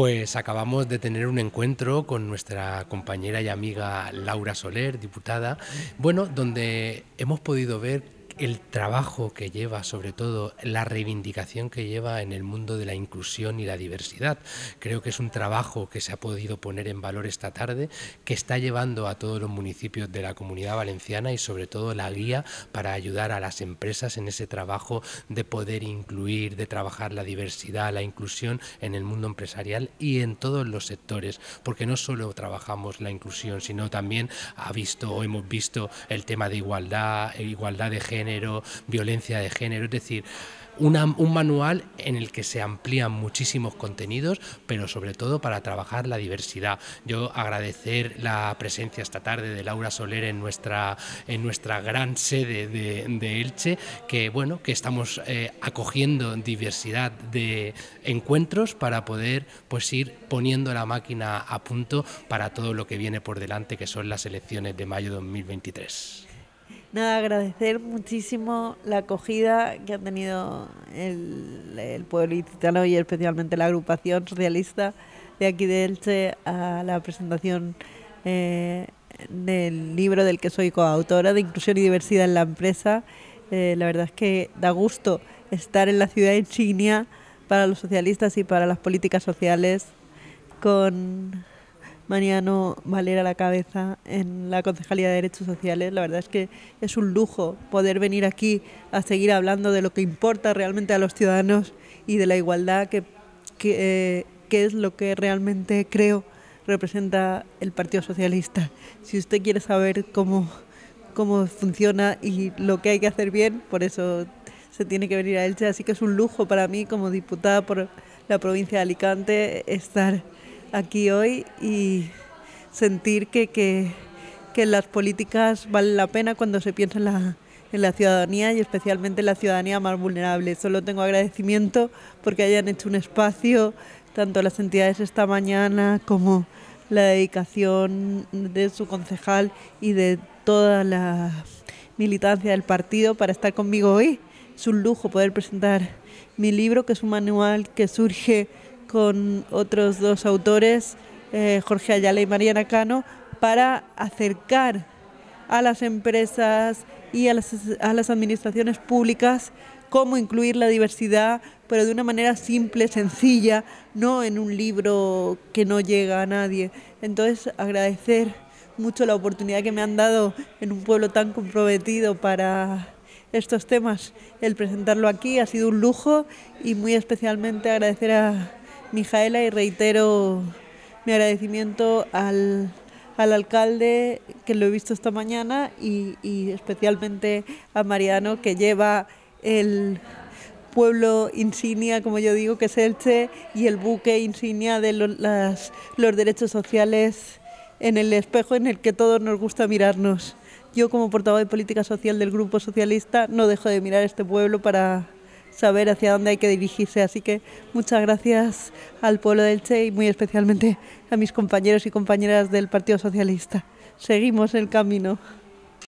Pues acabamos de tener un encuentro con nuestra compañera y amiga Laura Soler, diputada, bueno, donde hemos podido ver el trabajo que lleva, sobre todo la reivindicación que lleva en el mundo de la inclusión y la diversidad. Creo que es un trabajo que se ha podido poner en valor esta tarde, que está llevando a todos los municipios de la Comunidad Valenciana y sobre todo la guía para ayudar a las empresas en ese trabajo de poder incluir, de trabajar la diversidad, la inclusión en el mundo empresarial y en todos los sectores, porque no solo trabajamos la inclusión, sino también hemos visto el tema de igualdad de género, violencia de género, es decir, un manual en el que se amplían muchísimos contenidos, pero sobre todo para trabajar la diversidad. Yo agradecer la presencia esta tarde de Laura Soler en nuestra gran sede de Elche, que bueno, que estamos acogiendo diversidad de encuentros para poder pues ir poniendo la máquina a punto para todo lo que viene por delante, que son las elecciones de mayo de 2023. Nada, agradecer muchísimo la acogida que ha tenido el pueblo ilicitano y especialmente la agrupación socialista de aquí de Elche a la presentación del libro del que soy coautora, de Inclusión y Diversidad en la Empresa. La verdad es que da gusto estar en la ciudad insignia para los socialistas y para las políticas sociales, con Mariano Valera a la cabeza en la Concejalía de Derechos Sociales. La verdad es que es un lujo poder venir aquí a seguir hablando de lo que importa realmente a los ciudadanos y de la igualdad, que es lo que realmente creo representa el Partido Socialista. Si usted quiere saber cómo funciona y lo que hay que hacer bien, por eso se tiene que venir a Elche. Así que es un lujo para mí, como diputada por la provincia de Alicante, estar aquí hoy y sentir que las políticas valen la pena cuando se piensa en la ciudadanía y especialmente en la ciudadanía más vulnerable. Solo tengo agradecimiento porque hayan hecho un espacio, tanto las entidades esta mañana como la dedicación de su concejal y de toda la militancia del partido para estar conmigo hoy. Es un lujo poder presentar mi libro, que es un manual que surge con otros dos autores, Jorge Ayala y Mariana Cano, para acercar a las empresas y a las administraciones públicas cómo incluir la diversidad, pero de una manera simple, sencilla, no en un libro que no llega a nadie. Entonces, agradecer mucho la oportunidad que me han dado en un pueblo tan comprometido para estos temas. El presentarlo aquí ha sido un lujo, y muy especialmente agradecer a Mijaela, y reitero mi agradecimiento al alcalde, que lo he visto esta mañana, y especialmente a Mariano, que lleva el pueblo insignia, como yo digo, que es Elche, y el buque insignia de los derechos sociales en el espejo en el que todos nos gusta mirarnos. Yo, como portavoz de política social del Grupo Socialista, no dejo de mirar este pueblo para saber hacia dónde hay que dirigirse. Así que muchas gracias al pueblo de Elche y muy especialmente a mis compañeros y compañeras del Partido Socialista. Seguimos el camino.